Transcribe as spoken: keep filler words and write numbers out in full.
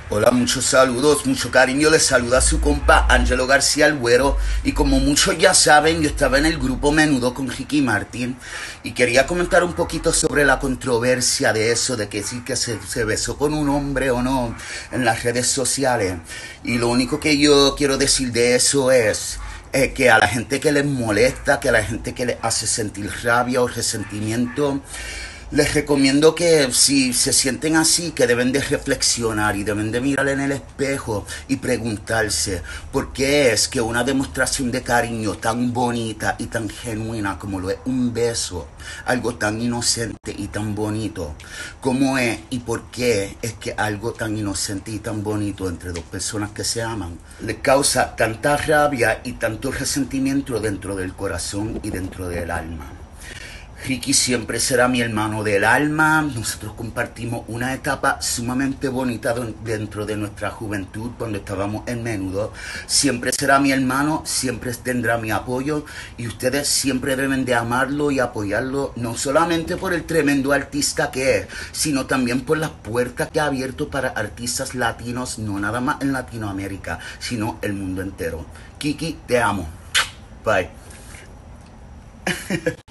Hola, muchos saludos, mucho cariño. Les saluda su compa Angelo García el Güero. Y como muchos ya saben, yo estaba en el grupo Menudo con Ricky Martin y quería comentar un poquito sobre la controversia de eso, de que sí que se, se besó con un hombre o no en las redes sociales. Y lo único que yo quiero decir de eso es eh, que a la gente que les molesta, que a la gente que les hace sentir rabia o resentimiento, les recomiendo que si se sienten así, que deben de reflexionar y deben de mirar en el espejo y preguntarse por qué es que una demostración de cariño tan bonita y tan genuina como lo es un beso, algo tan inocente y tan bonito, como es y por qué es que algo tan inocente y tan bonito entre dos personas que se aman les causa tanta rabia y tanto resentimiento dentro del corazón y dentro del alma. Ricky siempre será mi hermano del alma. Nosotros compartimos una etapa sumamente bonita dentro de nuestra juventud cuando estábamos en Menudo. Siempre será mi hermano, siempre tendrá mi apoyo y ustedes siempre deben de amarlo y apoyarlo, no solamente por el tremendo artista que es, sino también por las puertas que ha abierto para artistas latinos, no nada más en Latinoamérica, sino el mundo entero. Kiki, te amo. Bye.